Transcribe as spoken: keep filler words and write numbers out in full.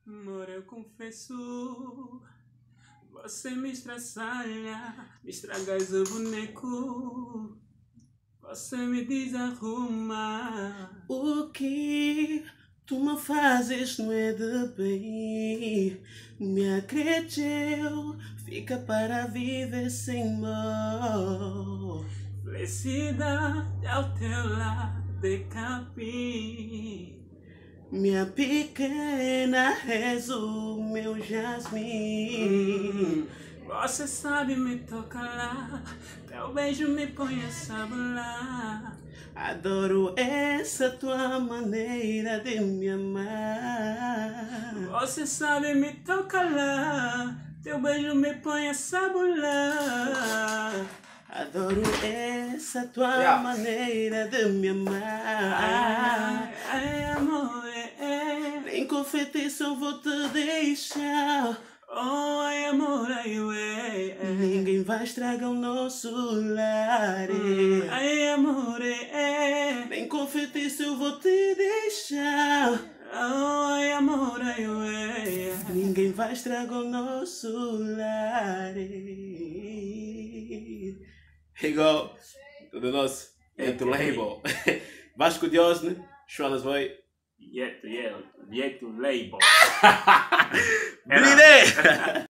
Amor, eu confesso, você me estraçalha, me estragas o boneco, você me desarruma. O que tu me fazes não é de bem, me acredito, fica para viver sem mão. Felicidade ao teu lado de capim. Minha pequena és o meu jasmim. Hum, você sabe me tocar lá, teu beijo me põe a sabolar. Adoro essa tua maneira de me amar. Você sabe me tocar lá, teu beijo me põe a sabolar. Adoro essa tua Yeah. maneira de me amar. Ai, ai, amor, é, é. Nem com feitiço eu vou te deixar. Oh, ai, amor, ai, ué, é. Ninguém vai estragar o nosso lar. Hum, ai, amor, é, é. Nem com feitiço eu vou te deixar. Oh, ai, amor, ai, ué, é. Ninguém vai estragar o nosso lar. Igual, tudo nosso, entre o label. Vasco Diosne, Jonas Boy. Yet, yeah, yet to label. Brilhei!